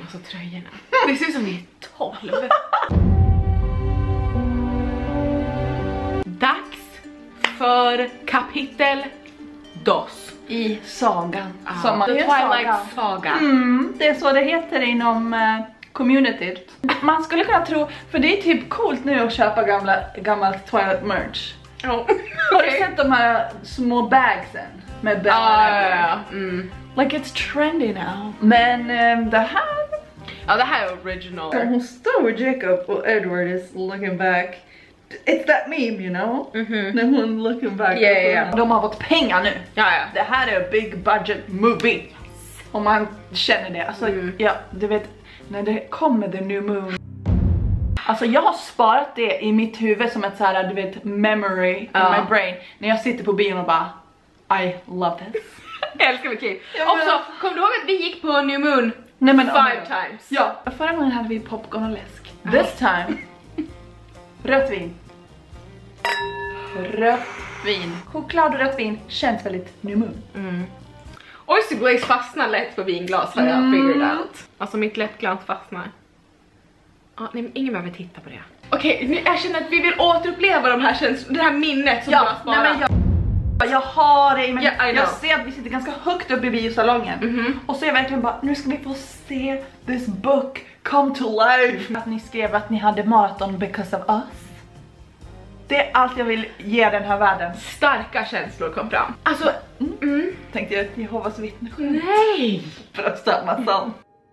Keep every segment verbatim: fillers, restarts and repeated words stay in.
alltså tröjorna. Det ser ut som vi är tolv. Dags för kapitel dos i sagan. Ah, som The Twilight Saga. Mm, det är så det heter inom uh, communityt. Man skulle kunna tro, för det är typ coolt nu att köpa gamla, gammalt Twilight merch. Oh. Har du sett de här små bagsen med bär? Ah, ja, ja. Mm. Like it's trendy now. Men um, det här... Ja, det här är original. Så hon står med Jacob och Edward is looking back. It's that meme, you know? Mm-hmm. När hon looking back. Yeah, yeah. De har fått pengar nu. Ja, ja. Det här är a big budget movie. Om man känner det. Alltså, mm. ja, du vet, när det kommer the new moon. Alltså jag har sparat det i mitt huvud som ett så här, du vet, memory in ja. my brain. När jag sitter på bion och bara, I love this. Jag älskar mitt liv. Också, kom du ihåg att vi gick på new moon? Nej, men, five oh times? Ja, förra gången hade vi popcorn och läsk. This time, rött vin. Rött vin. Choklad och rött vin känns väldigt new moon. Mm. Oyster glaze fastnar lätt på vinglas har jag mm. figured out. Alltså mitt läppglans fastnar. Ah, nej, ingen behöver titta på det. Okej, okay, jag känner att vi vill återuppleva de här käns- det här minnet som ja, du har sparat. Nej, men jag, jag har det, men yeah, jag ser att vi sitter ganska högt upp i biosalongen. Mm-hmm. Och så är jag verkligen bara, nu ska vi få se this book come to life. Att ni skrev att ni hade maraton because of us. Det är allt jag vill ge den här världen. Starka känslor kom fram. Alltså, mm. Mm. Tänkte jag att Jehovas vittne. Nej! För att stamma sån.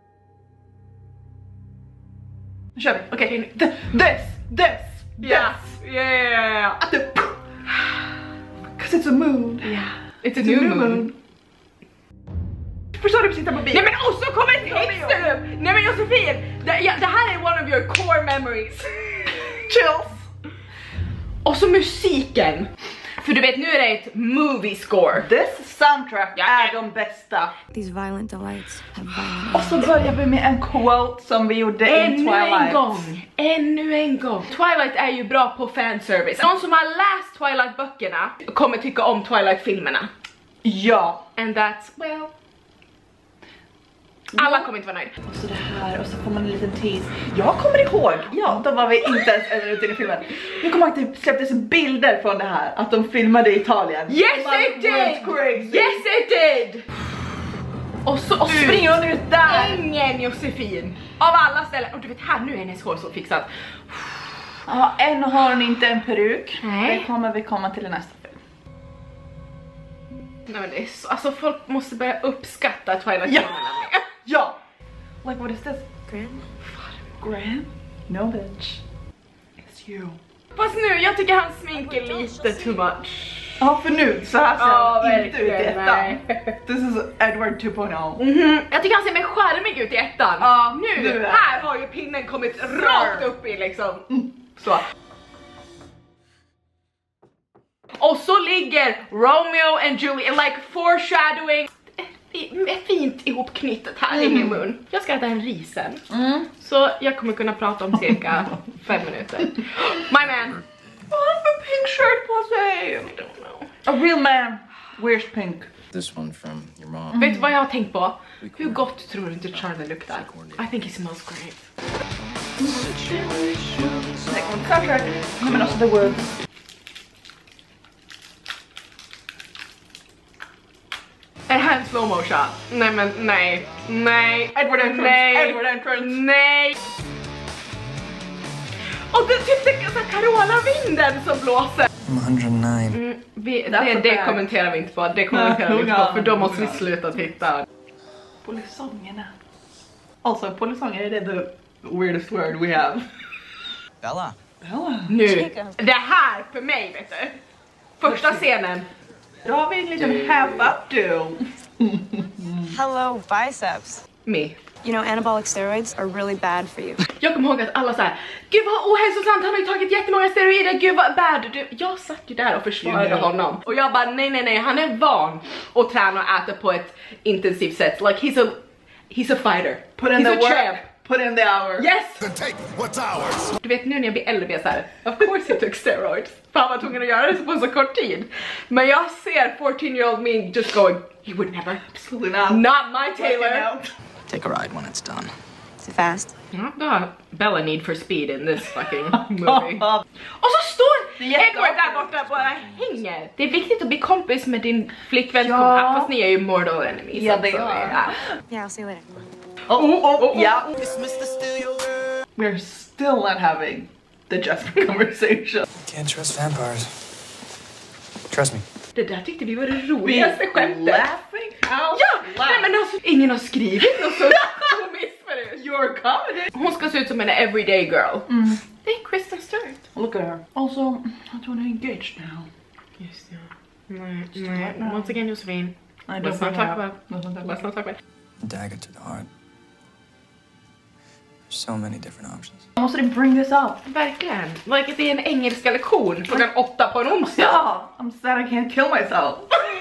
Nu kör vi, okej. Okay. This, this, yeah. this. Yeah, yeah, yeah. Cause it's a moon. Yeah. It's a, it's new, a new moon. moon. Förstår du precis på bild? Nej men och så kommer texten upp! Nej men Josefin! Det, ja, det här är one of your core memories. Chills. Och så musiken. För du vet, nu är det ett movie score. This soundtrack ja. är de bästa. These violent delights have violent. Och så börjar vi med en quote som vi gjorde i Twilight. Ännu en gång. Ännu en gång. Twilight är ju bra på fanservice. Någon som har läst Twilight-böckerna kommer tycka om Twilight-filmerna. Ja. And that's, well... Alla kommer inte vara nöjda. Och så det här, och så får man en liten tease. Jag kommer ihåg, ja, då var vi inte ens ute i filmen. Jag kommer ihåg att det släpptes bilder från det här, att de filmade i Italien. Yes it did! Yes it did! Och så och springer hon ut där. Ingen Josefin. Av alla ställen. Och du vet, här nu är hennes hår så fixat. Ja, än har hon inte en peruk. Nej. Det kommer vi komma till i nästa film. Nej men det är så, alltså folk måste börja uppskatta Twilight-filmerna. Ja. Ja. Like what is this? Gran? Gran? No bitch. It's you. Fast nu, jag tycker han sminkar lite too much. Ja, för nu så här ser oh, han inte ut i ettan. This is Edward two point oh. Mm-hmm. Jag tycker han ser mer charmig ut i ettan. Ja, nu, nu här har ju pinnen kommit Sir. rakt upp i liksom. Mm. Så. Och så ligger Romeo and Julie and like foreshadowing. Fint ihopknyttet här mm. i min mun. Jag ska äta en risen. Mm. Så jag kommer kunna prata om cirka fem minuter. My man. Vad har han för pink shirt på sig? I don't know. A real man wears pink. This one from your mom. Mm. Vet du vad jag har tänkt på? Hur gott tror du inte Charlie luktar? I think he smells great. Soundtrack. Nej men också the words. Är det här en slow mo shot? Nej men nej. Nej. Edward entrance. Nej. Edward entrance. Nej. Och det är typ den Carola-vinden som blåser. I'm one oh nine. Mm, vi, det, det kommenterar vi inte på. Det kommenterar vi inte på. För då måste vi sluta titta. Polisongerna. Also, polisonger är det the weirdest word we have. Bella. Bella. Nu. Det här för mig, vet du. Första scenen. Då har vi en liten half updo. Hello, biceps. Me. You know, anabolic steroids are really bad for you. Jag kommer ihåg att alla så här, gud vad ohälsosamt, han har ju tagit jättemånga steroider, gud vad bad. Du, jag satt ju där och försvarade you know. honom. Och jag bara, nej nej nej, han är van att träna och äta på ett intensivt sätt. Like he's a, he's a fighter. Put in he's the a work. champ. Put in the hours. Yes! Take what's ours. Du vet nu när jag blir äldre blir jag så här, of course he took steroids. För han var tvungen att göra det på så kort tid. Men jag ser fourteen year old me just going, he would never. Absolutely not. Not my Taylor. Take a ride when it's done. Is it fast? Ja, då har Bella need for speed in this fucking movie. Och så står Edward där borta och bara hänger. Det är viktigt att bli kompis med din flickvän, ja. fast ni är ju mortal enemies. Ja, det är. Yeah, I'll see you later. Oh, oh, oh, oh. Yeah. It's Mister Steal Your World. We're still not having the Jasper conversation. Can't trust vampires. Trust me. Det där tyckte vi var det roligaste skämtet. Laughing out Ja! loud. Nej, men alltså, ingen har skrivit något så komiskt för det. Your comedy. Hon ska se ut som en everyday girl. Mm. Det är Kristen Stewart. Look at her. Also, I don't engaged now. Just ja. Nej, nej. Once again, Josefin. I don't Let's not bring talk it up. about Let's not talk Let's about not talk about Dagger to the heart. There's so many different options. Måste du bring this up? Verkligen. Like det är en engelska lektion klockan åtta på en onsdag. Ja, I'm sad I can't kill myself.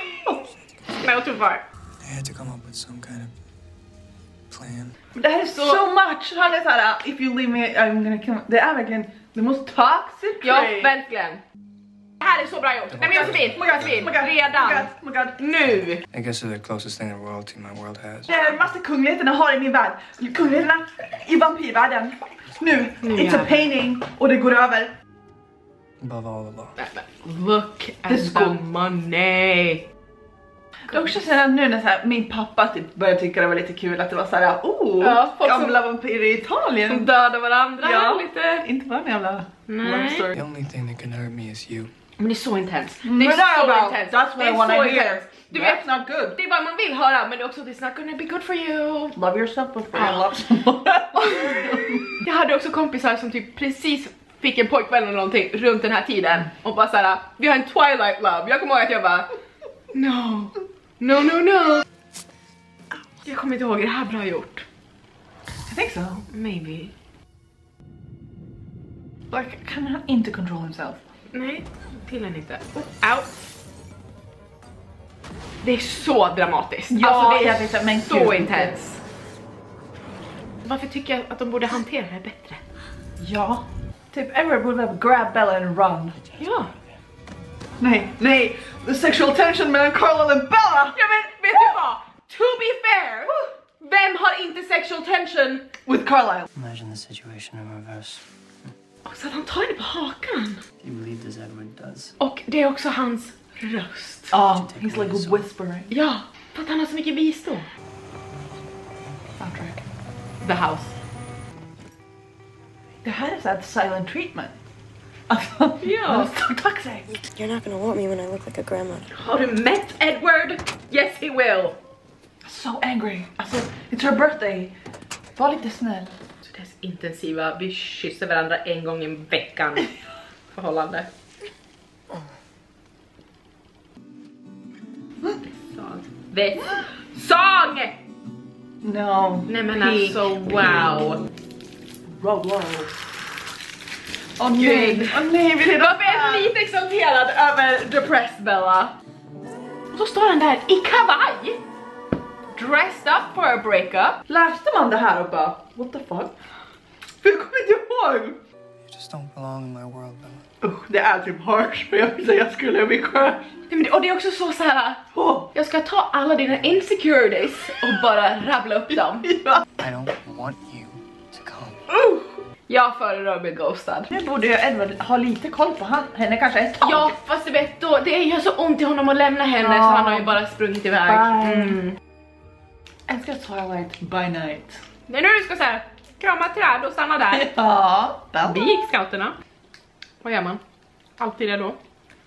No, too far. I had to come up with some kind of plan. Det här är så so much. Han är såhär, if you leave me I'm gonna kill me. Det är verkligen the most toxic Ja, trait. verkligen. Det här är så bra gjort. Nej men Josefin, Josefin, redan. Oh my god. Nu. I guess they're the closest thing to royalty my world has. Det är massa kungligheterna har i min värld. Kungligheterna i vampyrvärlden. Nu, Nu it's a jävlar. painting och det går över. Above all the law. Look at This the school. money. Det är också så här, nu när så här, min pappa typ började tycka det var lite kul att det var så här, oh, Ja, folk som- gamla vampyrer i Italien. Som dödar varandra Ja. lite. Inte bara en jävla Nej. love story. The only thing that can hurt me is you. Men det är så intens. Det Men är så about- intens. That's what Det I är wanna så hear. intens. Du vet, That's not good. det är vad man vill höra, men det är också it's not gonna be good for you. Love yourself before you Ja. love someone. Jag hade också kompisar som typ precis fick en pojkvän eller någonting runt den här tiden och bara såhär, vi har en Twilight love. Jag kommer ihåg att jag bara, no, no, no, no. Jag kommer inte ihåg, är det här bra gjort? I think so. Maybe. Like, kan han inte control himself? Nej, tydligen inte. Oh, out. Det är så dramatiskt. Ja, alltså det är jag vet, men så gud. intens. Varför tycker jag att de borde hantera det bättre? Ja. Typ Edward borde have grab Bella and run. Ja. Nej, nej. The sexual tension mellan Carla och Bella. Ja men vet du vad? To be fair, vem har inte sexual tension? With Carlisle. Imagine the situation in reverse. Och så att han tar det på hakan. Do you believe this Edward does? Och det är också hans röst. Oh, he's like whispering. Ja, för att han har så mycket visdom. Soundtrack. The House. Det här är så här silent treatment. Alltså, Ja. han är så toxic. You're not gonna want me when I look like a grandmother. Har du mätt Edward? Yes he will. So angry. Alltså, it's her birthday. Var lite snäll. Så det är så intensiva, vi kysser varandra en gång i veckan. Förhållande. Sång. The song! No. Nej men Peak. alltså wow. Row, row. Åh nej, åh nej, vi redan Varför är jag lite exalterad över Depressed Bella? Och så står han där i kavaj. Dressed up for a breakup. Läste man det här och bara, what the fuck? För jag kommer inte ihåg. You just don't belong in my world, Bella. Usch, det är typ harsh, för jag vill säga jag skulle bli crush. Nej, men det- Och det är också så så här. Oh. Jag ska ta alla dina insecurities och bara rabbla upp dem. Ja. I don't want you to come. Uh. Jag föredrar att bli ghostad. Nu borde ju Edward ha lite koll på han, henne kanske ett tag. Ja, fast du vet då, det gör så ont i honom att lämna henne Ja. så han har ju bara sprungit iväg. Bye. Mm. Jag älskar Twilight by night. Det är nu du ska säga krama träd och stanna där. Ja, Vi gick scouterna. Vad gör man? Alltid det då.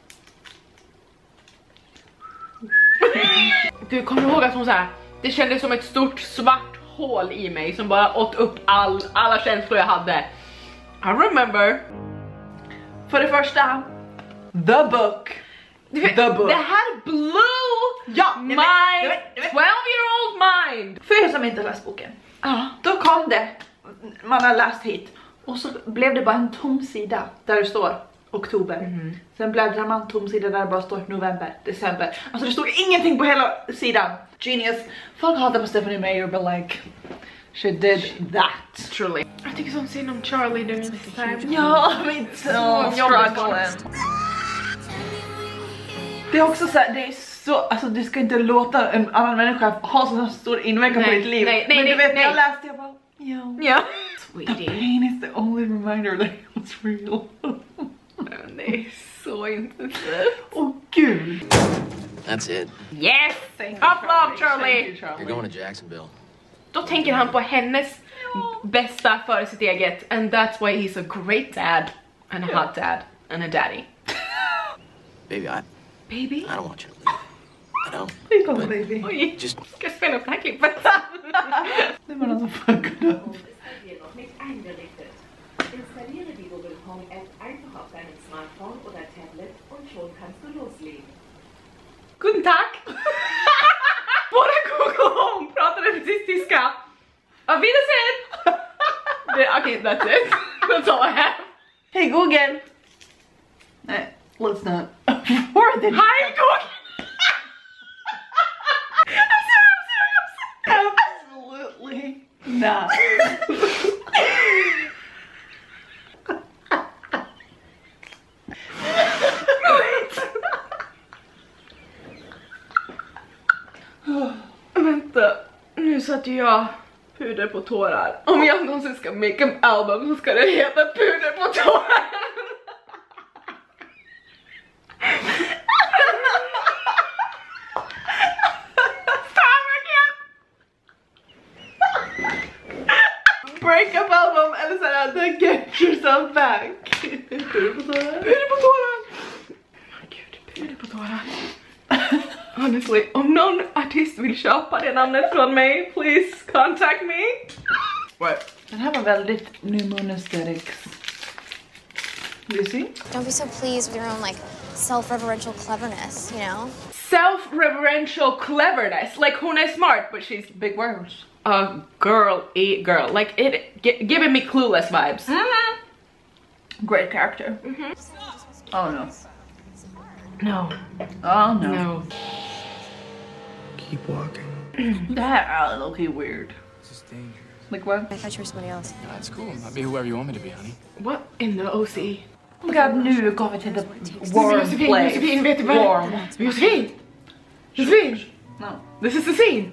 Du kommer ihåg att hon så här, det kändes som ett stort svart hål i mig som bara åt upp all, alla känslor jag hade. I remember. För det första, the book. Du vet, The book. det här blew Ja, jag my vet, jag vet, jag vet. twelve year old mind. För er som inte läst boken. Ja. Då kom det, man har läst hit. Och så blev det bara en tom sida där det står oktober. Mhm. Sen bläddrar man tom sida där det bara står november, december. Alltså det stod ingenting på hela sidan. Genius. Folk hatar på Stephanie Meyer, but like, she did that. Truly. Jag tycker sånt synd om Charlie during this time. Ja, men så struggling. Det är också så här, det är så, alltså du ska inte låta en annan människa ha så stor inverkan på Nej, ditt liv. nej, nej, men du nej, vet, nej. jag läste, jag bara, Ja. Ja. The Sweetie. pain is the only reminder that it was real. Det är så intensivt. Åh gud. That's it. Yes! Thank you, Tough love, Thank Charlie! you, Charlie. You're going to Jacksonville. Då tänker han på hennes bästa före sitt eget. And that's why he's a great dad. And a hot dad. And a daddy. Baby, I Baby? I don't want you to leave. I don't. Here you go, baby. Oj, Just ska jag spela upp det här klippet? Det var någon som fuckade upp. Installiere die Google Home App einfach auf deinem Smartphone oder Tablet und schon kannst du loslegen. Guten Tag! Våra Google Home pratade precis tyska. Auf Wiedersehen! Det- Okej, that's it. That's all I have. Hey Google. Nej, let's not. Where did Hi Google! I'm sorry, I'm sorry, I'm sorry. Absolutely not. Vänta, nu satte jag puder på tårar. Om jag någonsin ska make an album så ska det heta puder på tårar. Breakup album eller såhär The Get Yourself Back. Puder på tårar. Puder på tårar. Gud, puder på tårar. Honestly, om någon artist vill köpa det namnet från mig, please contact me. What? Den här var väldigt New Moon Aesthetics. You see? Don't be so pleased with your own, like, self-reverential cleverness, you know? Self-reverential cleverness. Like hon är smart, but she's Big words. a girl, a girl. Like it, gi- giving me Clueless vibes. Mm-hmm. Great character. Mm-hmm. Oh no. No, Oh no. no. Keep walking. Det här är lite weird. This is dangerous. Like what? I thought you were somebody else. Yeah, that's cool. I'll be whoever you want me to be, honey. What in the O C? Oh my god, nu går vi till the warm Josefin, place. Josefin, vet du vad? Warm. Josefin! Josefin! No. This is the scene!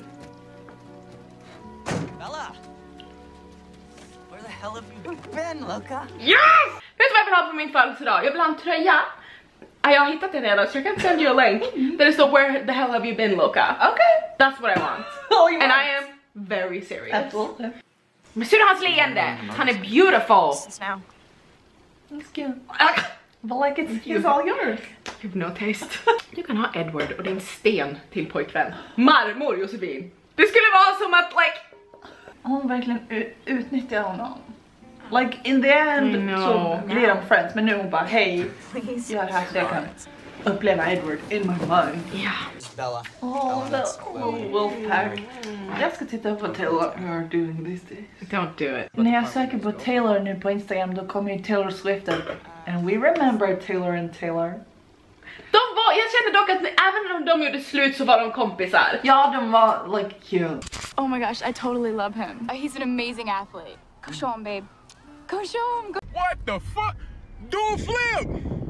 Bella! Where the hell have you been, Luca? Yes! Vet du vad jag vill ha på min födelsedag? Jag vill ha en tröja. Ah, jag har hittat den redan så jag kan send you a link. Där det står where the hell have you been, Luca? Okay. That's what I want. Oh, you And want- I am very serious. Absolutely. Men ser du hans leende? Han är beautiful. Since now. That's cute. But like it's, it's all yours. You've no taste. Du kan ha Edward och din sten till pojkvän. Marmor, Josefin. Det skulle vara som att like... Hon verkligen u- utnyttjar honom. Like in the end I know. så blir de friends, men nu hon bara hej, Please. gör det här så jag kan uppleva Edward in my mind. Ja. Bella. Oh, the oh, Wolfpack. Jag ska titta på Taylor who are doing these days. Don't do it. När jag söker på Taylor nu på Instagram då kommer ju Taylor Swift upp. And we remember Taylor and Taylor. De var, jag kände dock att även om de gjorde slut så var de kompisar. Ja, de var like cute. Oh my gosh, I totally love him. Uh, He's an amazing athlete. Go show him, babe. Go show him. Go. What the fuck? Do a flip!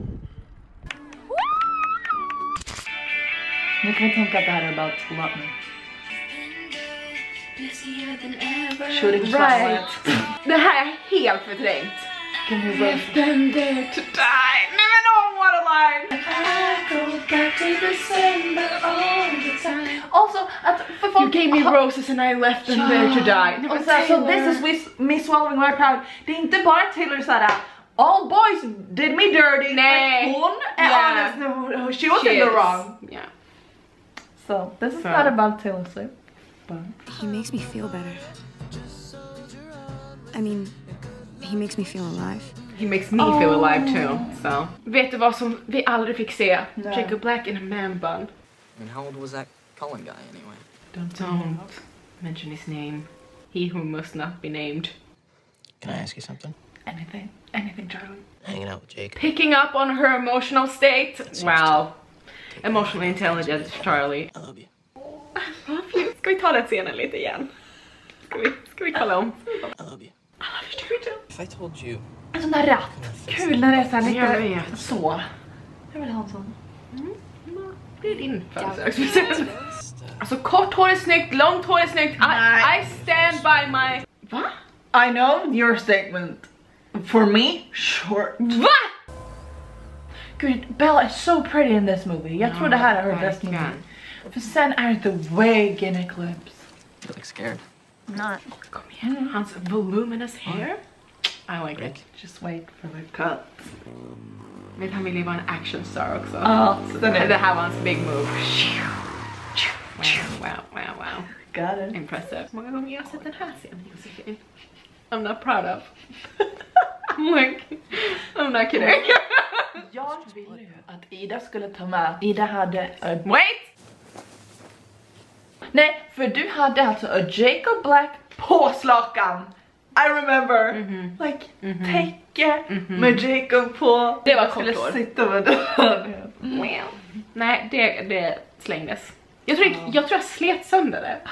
Nu kan vi tänka att det här är about love. Shooting Right. starlight. Det här är helt förträngt. Can you roast Been there to die. Nej men oh, what a line. Also, att för You folk... gave me roses and I left them there to die. Nej, Och men så, här, so Taylor. this is with me swallowing my proud. Det är inte bara Taylor såhär, all boys did me dirty. Nej. Like, hon är Yeah. honest, no, she was She in the is. wrong. Yeah. So this is So. not about Taylor Swift. But He makes me feel better. I mean, he makes me feel alive. He makes me feel alive too. So. Vet du vad som vi aldrig fick se? Nej. Jacob Black in a man bun. I mean, how old was that Cullen guy anyway? don't, Don't mention his name. He who must not be named. Can I ask you something? anything, anything, Charlie. Hanging out with Jake. Picking up on her emotional state. Wow. Emotionally intelligent Charlie. I love you. Ska vi ta den scenen lite igen? Ska vi, ska vi kolla om? I love you. I love you too. If I told you En sån där ratt. Kul när det är såhär Jag lite vet. så. Jag vill ha en sån. Det är din födelsedagspresent. Alltså kort hår är snyggt, långt hår är snyggt. I, I stand by my... Va? I know your statement. For me, short. Va? Gud, Bella is so pretty in this movie. Jag tror det här är her best movie. För sen är the wig in Eclipse. You look scared. Not. Kom igen, hans voluminous hair. I like it. Just wait for the cut. Vet han ville ju vara en action star också. Ja, Så den är det här var hans big move. Wow, wow, wow, wow. Got it. Impressive. Många gånger jag har sett den här scenen, Josefin. I'm not proud of. Like, I'm not kidding. Jag ville ju att Ida skulle ta med. Ida hade... A... Wait! Nej, för du hade alltså a Jacob Black påslakan. I remember. Mm-hmm. Like, mm-hmm. täcke mm-hmm. med Jacob på. Det var skulle kort sitta med den. Well. Nej, det, det slängdes. Jag tror, jag, jag tror jag slet sönder det.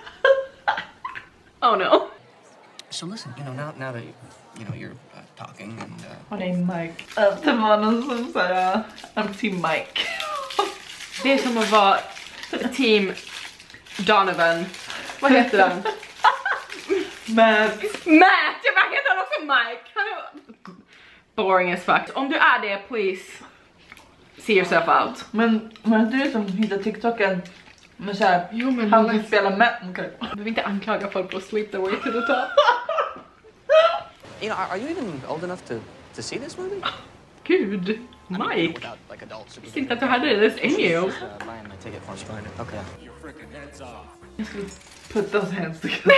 Oh no. So listen, you know, now, now that, you know, you're uh, talking and... Uh... Och det är Mike. Det var någon som sa, I'm team Mike. Det är som att vara team Donovan. Vad heter han? Matt. Matt! Jag bara heter han också Mike. Han är boring as fuck. Om du är det, please see yourself out. Men, men du som hittar TikToken med såhär, jo, men han vill spela Matt. Okay. Du vill inte anklaga folk på sleep the way to the top. You know, are, are you even old enough to, to see this movie? Gud, Mike. I mean, without, like, adults. Jag tänkte att du hade det in you. Uh, buying my ticket for Spider. Okay. Your freaking heads off. Jag skulle put those hands together.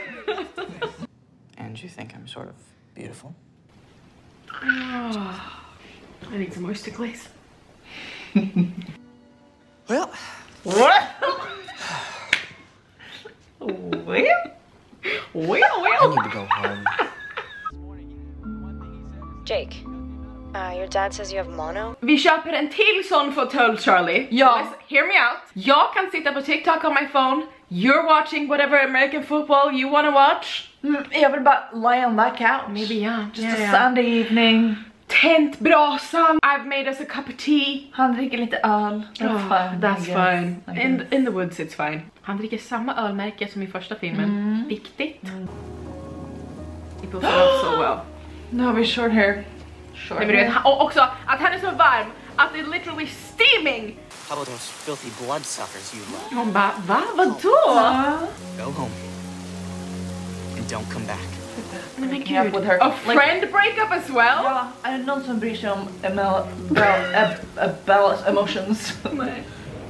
And you think I'm sort of beautiful? Oh, I need some oyster glaze. Well, what? Well? Well, well. I need to go home. Jake, uh, your dad says you have mono? Vi köper en till sån fåtölj, Charlie. Ja. Let's hear me out. Jag kan sitta på TikTok on my phone. You're watching whatever American football you wanna watch. Mm, jag vill bara lie on that couch. Maybe, yeah. Just yeah, a yeah. Sunday evening. Tänt brasan. I've made us a cup of tea. Han dricker lite öl. That's Oh, fine. that's I guess. fine. I In, guess. in the woods it's fine. Han dricker samma ölmärke som i första filmen. Mm. Viktigt. Mm. It goes off so well. Nu har vi short hair. Short Nej, men du hair. vet, och också att han är så varm att det är literally steaming. how about those filthy bloodsuckers you love? Hon bara, va? Vadå? Go home. And don't come back. Nej men Breaking up gud, with her. a Like- friend breakup as well? Ja, är det någon som bryr sig om Emel, Bell, Ab, Ab, Bella's emotions? Nej.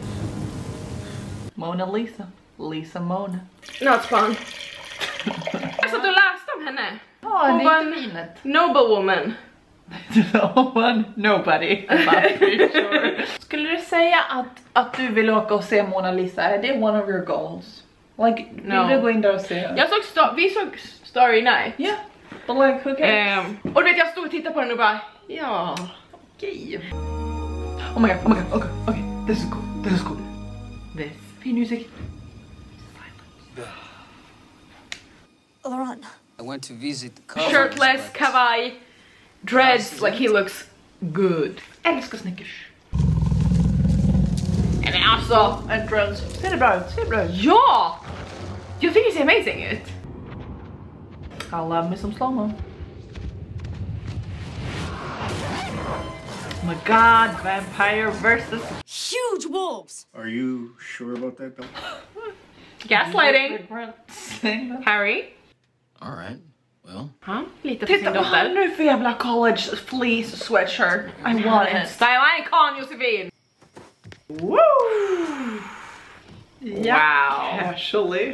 Mona Lisa. Lisa Mona. Not fun. Jag satt och läste om henne. Ja, Hon det var är en inte finet. noble woman. No one, nobody. I'm pretty sure. Skulle du säga att, att du vill åka och se Mona Lisa? Är det one of your goals? Like, No. vill du gå in där och se? Jag såg sto- vi såg Starry Night. Yeah, but like, who cares? Um, och du vet, jag stod och tittade på den och bara, ja, okej. Oh my god, oh my god, okay, okay. This is cool, this is cool. This. Fin music. Laurent. I went to visit the cousins, Shirtless, but- kavaj, dreads, like he looks good. Älskar Snickers. Men alltså, Entrance. Ser det bra ut? Ser det bra ut? ja! Jag tycker det ser amazing ut. I love me some slow-mo. Oh my god, vampire versus Huge wolves! Are you sure about that, Bill? Gaslighting. Harry. All right. Well, Han litar på sin Titta vad han dotter. nu för jävla college fleece sweatshirt. I want it. Style icon, Josefin. Woo! Wow. Casually.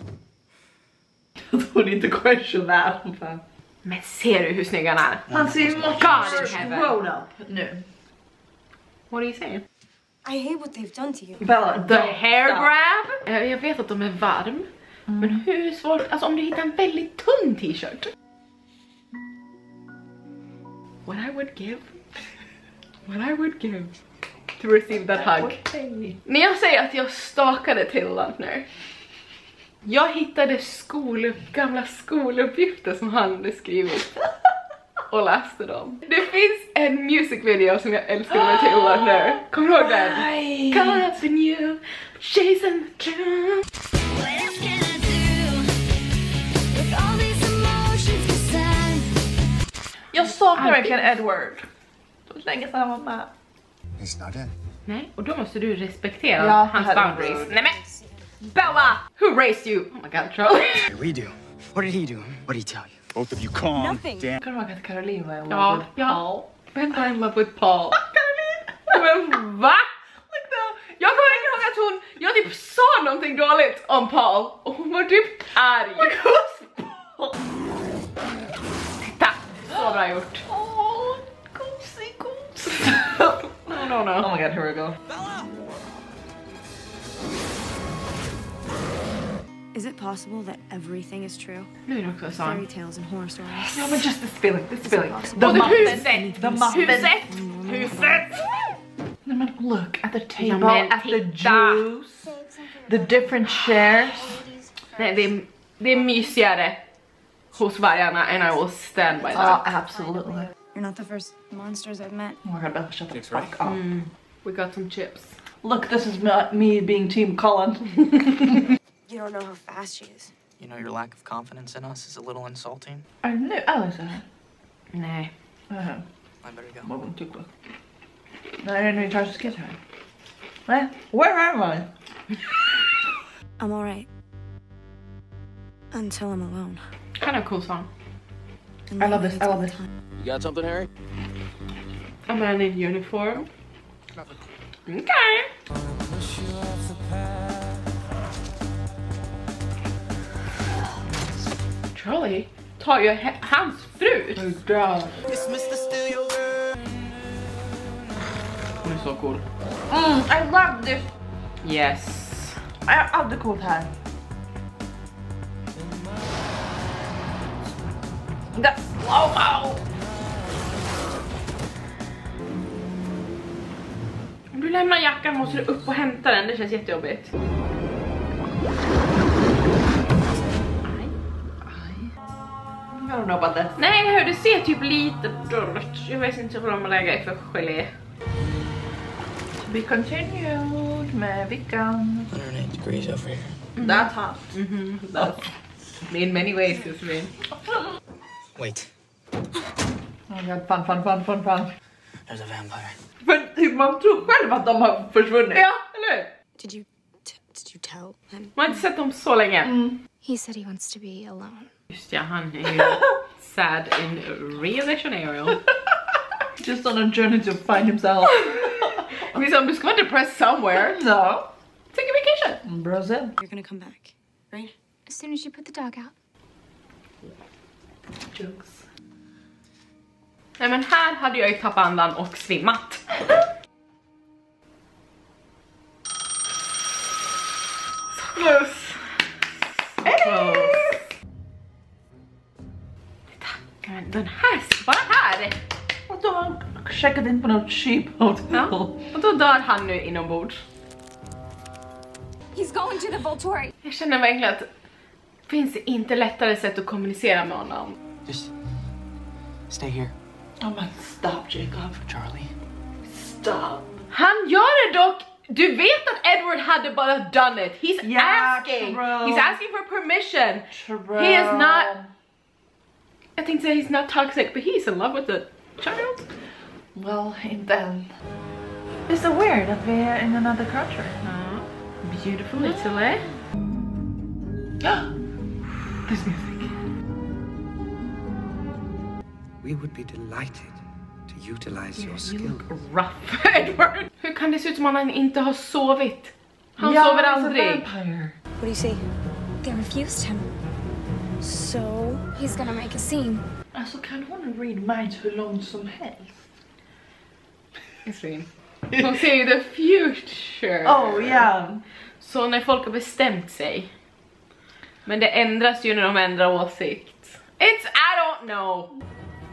Don't need to question that. Men ser du hur snygg han är? Han ser ju God in heaven. grown up nu. What are you saying? I hate what they've done to you. Bella, The don't hair stop. grab. Eh, Jag vet att de är varm. Men hur svårt, alltså om du hittar en väldigt tunn t-shirt. What I would give. What I would give. To receive that hug. När jag säger att jag stakade till Lantner. Jag hittade skolupp, gamla skoluppgifter som han hade skrivit. Och läste dem. Det finns en musicvideo som jag älskar med till Lantner. Kommer du ihåg den? Caught up in you, chasing the truth. What else can I do with all these emotions? saknar verkligen Edward. Det var länge sedan han var med. He's not in. Nej, och då måste du respektera Ja, hans herregud. boundaries. Nej men! Bella! Who raised you? Oh my god, Charlie. We do. What did he do? What did he tell you? Both of you calm Nothing. down. Kan du ihåg att Caroline var i love Ja, with ja. Paul? Vem var in love with Paul? Caroline! Men va? Jag kommer inte ihåg att hon, jag typ sa någonting dåligt om Paul och hon var typ arg. Titta, så bra gjort. Åh, gosig, gosig. No, no, no. Oh my god, here we go. Is it possible that everything is true? Nu är det också så. Fairy tales and horror stories. Ja, men just this feeling, this feeling. The Både muffin, huset, the muffin. huset, huset. No, man, look at the table, Ja, men at the titta. juice, the different chairs. Nej, det är, det är mysigare hos vargarna and I will stand by Oh, that. absolutely. You're not the first monsters I've met. Oh my god, Bella, shut the Thanks, fuck right? up. Mm, we got some chips. Look, this is me, me being Team Cullen. You don't know how fast she is. You know, your lack of confidence in us is a little insulting. I knew Alice. Nej. Uh-huh. I better go. What too close? No, I didn't try to get her. Well, where am I? I'm all right. Until I'm alone. Kind of cool song. And I love maybe this, I love it's this. You got something, Harry? A man in uniform. Okay. Charlie tar ju he- hans fru. Hon är så cool. Mm, I love this. Yes. I love the cool här. The slow-mo. Om du lämnar jackan måste du upp och hämta den. Det känns jättejobbigt. I don't know about this. Nej, hur det ser typ lite dåligt. Jag vet inte vad de lägger i för gelé. To be continued med vickan. one hundred eight degrees over here. That's hot. Mhm. That's in many ways is mean. Wait, Oh my god, fun, fun, fun, fun, fun. there's a vampire. Men typ, man tror själv att de har försvunnit. Ja, eller hur? Did you t- did you tell him? Man har inte sett dem så länge. He said he wants to be alone. Just ja, han är ju sad in Rio de Janeiro. Just on a journey to find himself. Liksom, du ska vara depressed somewhere. No. Take a vacation. Brazil. You're gonna come back, right? As soon as you put the dog out. Jokes. Nej men här hade jag ju tappat andan och svimmat. Så close. Så close. Titta, men den här, bara här. Och då har han checkat in på något cheap hotel. Ja. Och då dör han nu inombords. He's going to the Volturi. Jag känner verkligen att finns det inte lättare sätt att kommunicera med honom. Just stay here Oh man, stop Jacob. for Charlie. Stop. Han gör det dock. Du vet att Edward hade bara done it. He's Yeah, asking. true. He's asking for permission. True. He is not. I think that he's not toxic, but he's in love with the child. Well, inte än. It's so weird att vi är in another country. Uh, beautiful Italy. This music. We would be delighted to utilize your You skill. look rough, Edward. Hur kan det se ut som att han inte har sovit? Han Yeah, sover he's a aldrig. vampire. What do you see? They refused him. So He's gonna make a scene. Alltså kan hon read minds hur långt som helst? Hon ser ju the future. Oh yeah. Så när folk har bestämt sig. Men det ändras ju när de ändrar åsikt. It's, I don't know.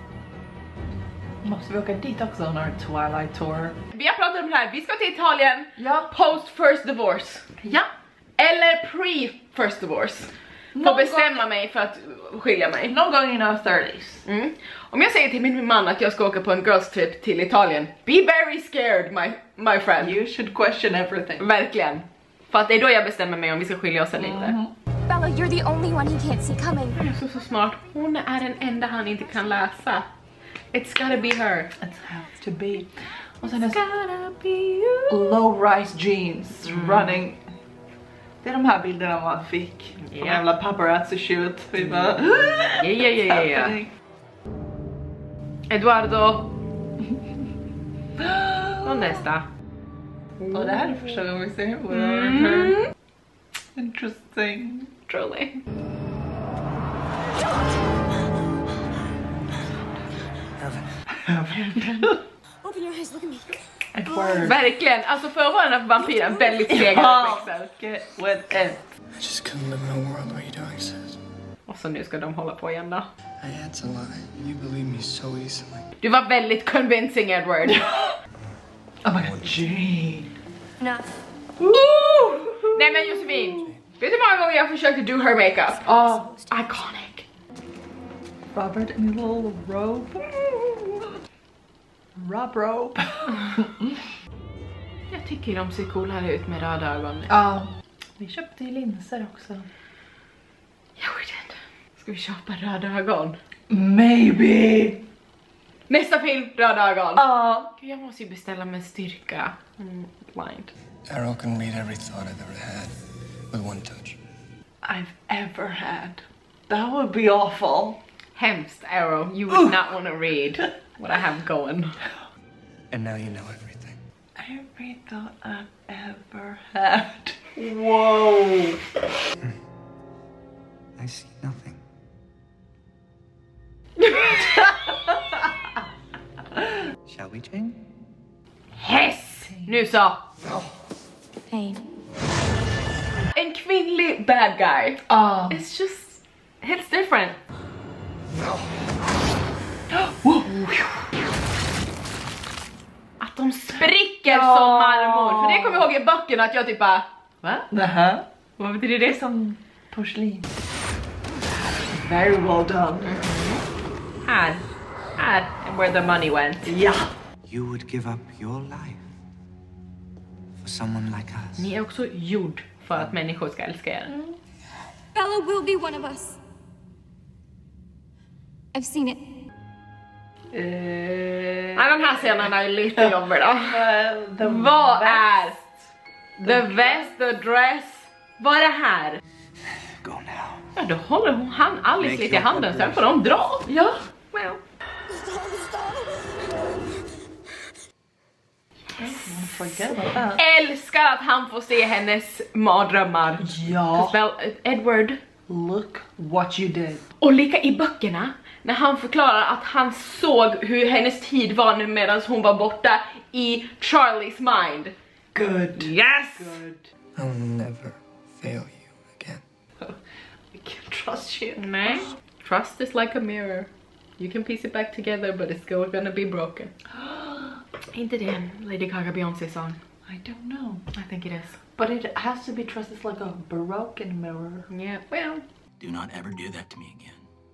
Måste vi åka dit också on our Twilight tour? Vi har pratat om det här, vi ska till Italien. Ja. Post first divorce. Ja. Eller pre first divorce. Får Någon bestämma mig för att skilja mig. Någon gång in our thirties. Mm. Om jag säger till min man att jag ska åka på en girls trip till Italien, be very scared my, my friend. You should question everything. Verkligen. För att det är då jag bestämmer mig om vi ska skilja oss eller inte. Bella, you're the only one he can't see coming. Hon är så, så smart. Hon är den enda han inte kan läsa. It's gotta be her. It has to be. Och sen är Gotta be you. low-rise jeans Mm. running. Det är de här bilderna man fick från Yeah. jävla paparazzi shoot. Vi bara... Ja, ja, ja, ja, ja. Eduardo. Och nästa. Och det här är första gången vi ser på Mm. Interesting. Truly. Open your eyes, look at me. Edward. Verkligen, alltså för att vara den här vampyren väldigt sega reflexer. Get with it. I just couldn't live in a world where you don't exist. Och så nu ska de hålla på igen då. I had to lie. You believe me so easily. Du var väldigt convincing, Edward. Oh my god, Jane. Enough. Ooh! Nej men Josefin, vet du hur många gånger jag försökte do her makeup? Oh, Iconic. Robert in a little robe. Rob robe. Jag tycker de ser coolare ut med röda ögon. Ja. Vi köpte ju linser också. Jag vet inte. Ska vi köpa röda ögon? Maybe. Nästa film, röda ögon. Ja. Gud, jag måste ju beställa med styrka. Mm, blind. Arrow can read every thought I've ever had with one touch. I've ever had. That would be awful. Hemskt, Arrow. You would not want to read what I have going. And now you know everything. Every thought I've ever had. Whoa. I see nothing. Shall we, Jane? Yes! Nu så. Pain. En kvinnlig bad guy. Ah. It's just, it's different. Att de spricker Ja. som marmor. För det kommer jag ihåg i böckerna att jag typ bara, va? Nähä. Vad betyder Det är det? som porslin. Very well done. Här. Här är where the money went. Ja. You would give up your life for someone like us. Ni är också gjord för att människor ska älska er. Bella will be one of us. I've seen it. Uh, Nej, den här scenen är ju lite jobbig då. the Vad best. är the vest, the dress? Vad är det här? Go now. Ja, då håller hon han Alice Make lite i your handen, sen får preparation. de dra. Ja. Well. Forget about that. Älskar att han får se hennes mardrömmar. Ja. Well, Edward. Look what you did. Och lika i böckerna, när han förklarar att han såg hur hennes tid var nu medan hon var borta i Charlies mind. Good. Yes! Good. I'll never fail you again. We can trust you. Nej. Trust is like a mirror. You can piece it back together but it's still gonna be broken. Inte det en Lady Gaga Beyoncé song? I don't know. I think it is. But it has to be trusted like a broken mirror. Yeah, well. Do not ever do that to me again.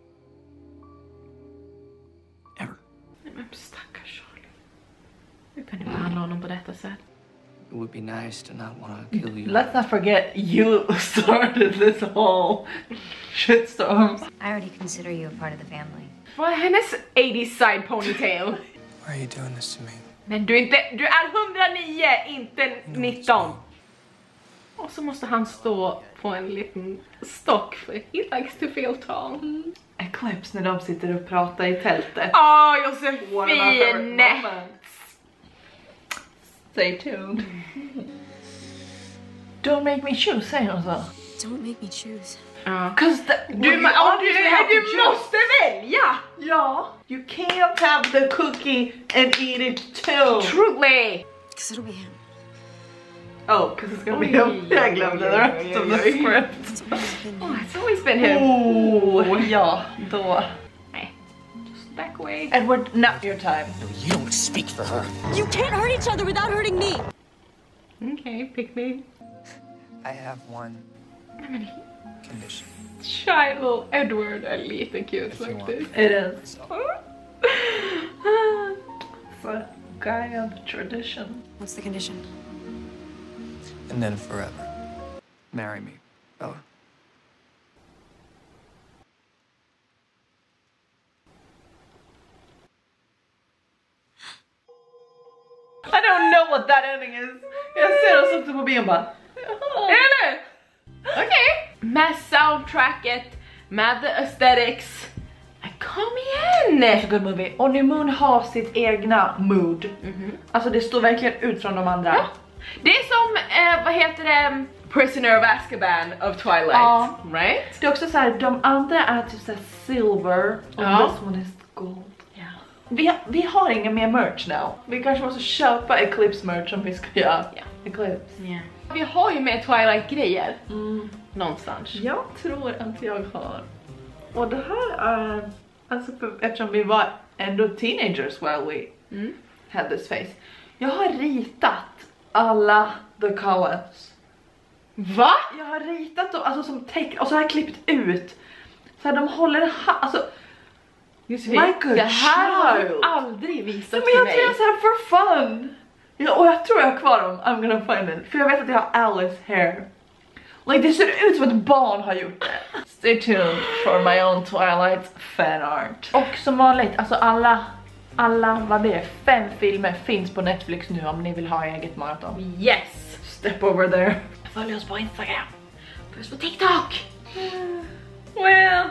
Ever. Nej men stackars Charlie. Hur kan du behandla honom på detta sätt? It would be nice to not want to kill you. Let's not forget you started this whole shitstorm. I already consider you a part of the family. Vad är hennes eighties side ponytail? Why are you doing this to me? Men du är inte, du är hundranio, inte nitton. Och så måste han stå på en liten stock för he likes to feel tall. Mm. Eclipse när de sitter och pratar i tältet. Åh, One of my favorite Josefin! moments. Stay tuned. Don't make me choose, säger hon så. Don't make me choose. Ja. Cause the, Du, we ma- oh, du, obviously have to du choose. måste välja! Ja. You can't have the cookie and eat it too. Truly! Because it'll be him. Oh, because it's gonna be Oj, him. Jag glömde oj, the oj, rest oj, of the oj. script. Oh, it's always been him. Oh, ja, då. Nej, just back away. Edward, not your time. No, you don't speak for her. You can't hurt each other without hurting me. Okay, pick me. I have one Nej men condition. Shiloh Edward är lite cute faktiskt. It is. It's a guy of tradition. What's the condition? And then forever. Marry me, Bella. know what that ending is. Jag ser oss också på bion bara. Eller? Okej. Okay. Med soundtracket, med the aesthetics. Kom igen! Så good movie. Och New har sitt egna mood. Mm-hmm. Alltså det står verkligen ut från de andra. Ja. Det är som, eh, vad heter det? Prisoner of Azkaban of Twilight. Ja. Right? Det är också så här, de andra är typ så här silver. Och ja. this one is gold. Yeah. Vi, vi har ingen mer merch now. Vi kanske måste köpa Eclipse merch om vi ska göra yeah. Eclipse. Yeah. Vi har ju med Twilight-grejer. Mm. Någonstans. Jag tror att jag har. Och det här är... Alltså för, eftersom vi var ändå teenagers while we mm. had this face. Jag har ritat alla the colors. Va? Jag har ritat dem alltså som text och så har jag klippt ut. Så här, de håller ha alltså Josefin, det här har du aldrig visat men jag till tror mig. Så här for fun. Ja, och jag tror jag har kvar dem. I'm gonna find it. För jag vet att jag har Alice hair. Like, det ser ut som ett barn har gjort det. Stay tuned for my own Twilight fan art. Och som vanligt, alltså alla, alla, vad blir det? Fem filmer finns på Netflix nu om ni vill ha eget maraton. Yes! Step over there. Följ oss på Instagram. Följ oss på TikTok. Uh, well.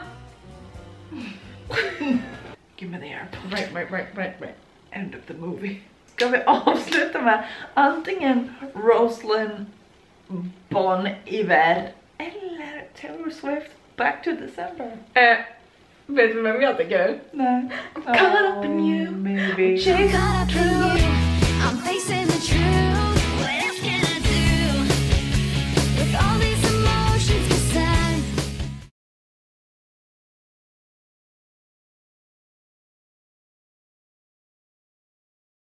Give me the airport. Right, right, right, right, right. End of the movie. Ska vi avsluta med antingen Rosalind Bon Iver eller Taylor Swift Back to December? Eh, vet du vem jag tycker? Nej. I'm caught up in you. Maybe. Chasing